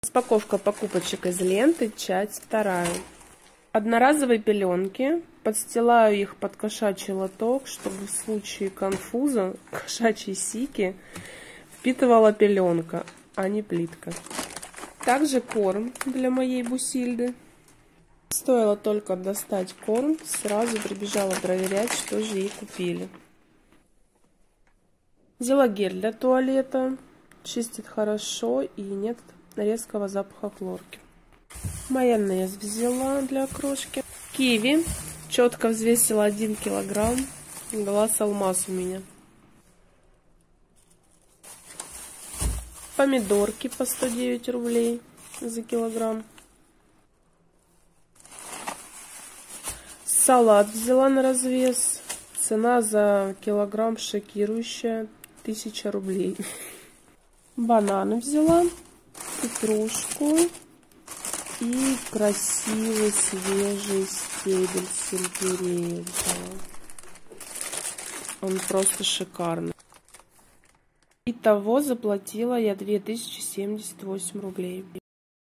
Распаковка покупочек из ленты, часть 2. Одноразовые пеленки. Подстилаю их под кошачий лоток, чтобы в случае конфуза кошачьей сики впитывала пеленка, а не плитка. Также корм для моей Бусильды. Стоило только достать корм, сразу прибежала проверять, что же ей купили. Взяла гель для туалета. Чистит хорошо и нет резкого запаха хлорки. Майонез взяла для крошки. Киви. Четко взвесила 1 килограмм. Глаз алмаз у меня. Помидорки по 109 рублей за килограмм. Салат взяла на развес. Цена за килограмм шокирующая, 1000 рублей. Бананы взяла, петрушку и красивый свежий стебель сельдерея взяла. Он просто шикарный. Итого заплатила я 2078 рублей.